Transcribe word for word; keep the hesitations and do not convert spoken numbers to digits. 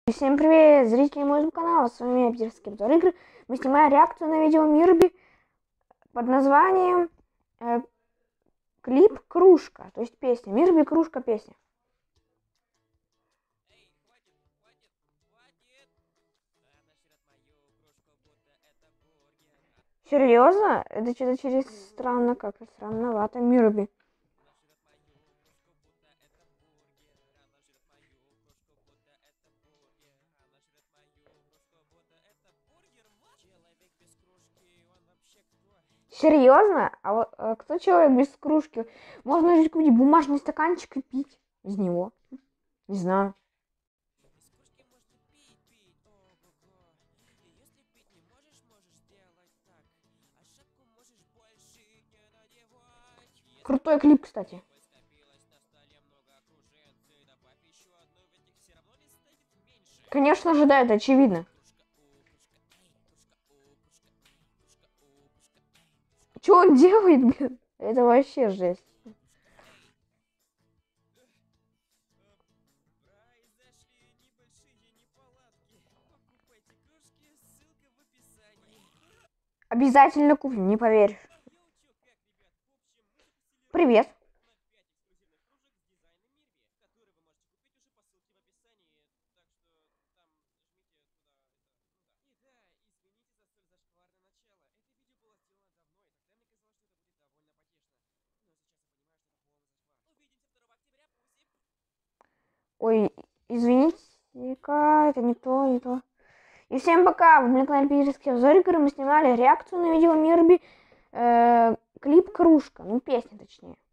Всем привет, зрители моего канала, с вами Питерский обзор игры. Мы снимаем реакцию на видео Мирби под названием э, клип «Кружка», то есть песня. Мирби «Кружка» песня. Серьезно? Это что-то через странно, как-то странновато. Мирби. Серьезно? А вот а кто человек без кружки? Можно же купить бумажный стаканчик и пить из него. Не знаю. Крутой клип, кстати. Конечно же, да, это очевидно. Что он делает, блин? Это вообще жесть. Обязательно куплю, не поверишь. Привет. Ой, извините-ка, это не то, не то. И всем пока, вы на канале Питерский обзор игры. Мы снимали реакцию на видео Мирби, э, клип «Кружка», ну песня точнее.